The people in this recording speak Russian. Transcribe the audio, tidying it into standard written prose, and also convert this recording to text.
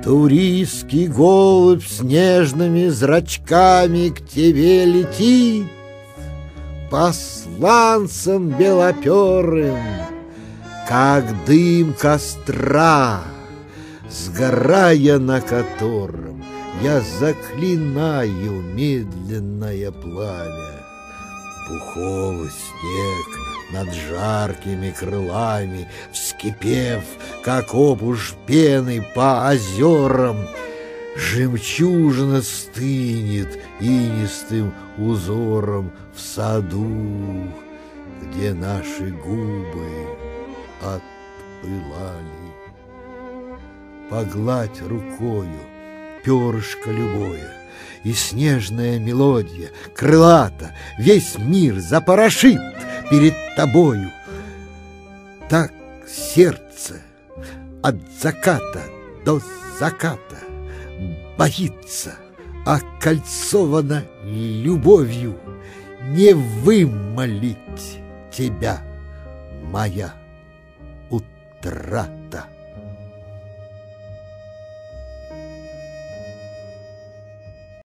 Туристский голубь с нежными зрачками к тебе летит, посланцем белоперым, как дым костра, сгорая на котором я заклинаю медленное пламя. Пуховый снег над жаркими крылами, вскипев, как опушь пены по озерам, жемчужина стынет инистым узором в саду, где наши губы отпылали. Погладь рукою перышко любое, и снежная мелодия, крылата, весь мир запорошит перед тобою. Так сердце от заката до заката боится, окольцовано любовью, не вымолить тебя, моя утрата.